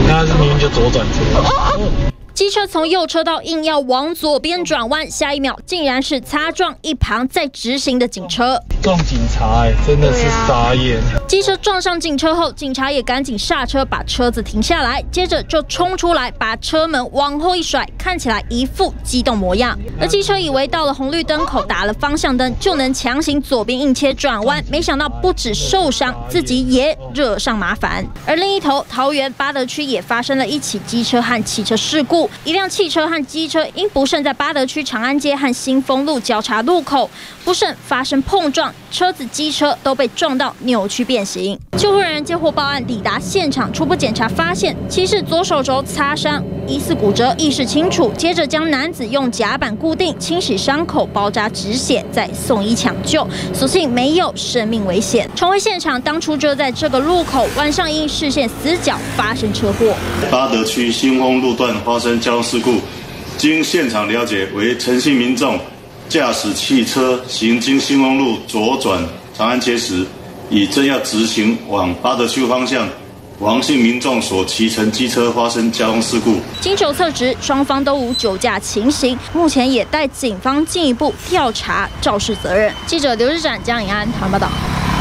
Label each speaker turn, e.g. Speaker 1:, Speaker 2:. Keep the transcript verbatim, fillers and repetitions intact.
Speaker 1: 那是明明就左转车。
Speaker 2: 机车从右车道硬要往左边转弯，下一秒竟然是擦撞一旁在直行的警车，
Speaker 1: 撞警察、欸，真的是傻眼。
Speaker 2: 机车撞上警车后，警察也赶紧刹车，把车子停下来，接着就冲出来，把车门往后一甩，看起来一副激动模样。而机车以为到了红绿灯口打了方向灯就能强行左边硬切转弯，没想到不止受伤，自己也惹上麻烦。而另一头，桃园八德区也发生了一起机车和汽车事故。一辆汽车和机车因不慎在八德区长安街和新丰路交叉路口不慎发生碰撞，车子、机车都被撞到扭曲变形。救护人员接获报案，抵达现场，初步检查发现其是左手肘擦伤，疑似骨折，意识清楚。接着将男子用夹板固定，清洗伤口，包扎止血，再送医抢救，所幸没有生命危险。重回现场，当初就在这个路口，晚上因视线死角发生车祸。
Speaker 3: 八德区新丰路段发生交通事故，经现场了解，为陈姓民众驾驶汽车行经新丰路左转长安街时，以正要直行往八德区方向，王姓民众所骑乘机车发生交通事故。
Speaker 2: 经酒测值，双方都无酒驾情形，目前也待警方进一步调查肇事责任。记者刘日展、江颖安台湾报道。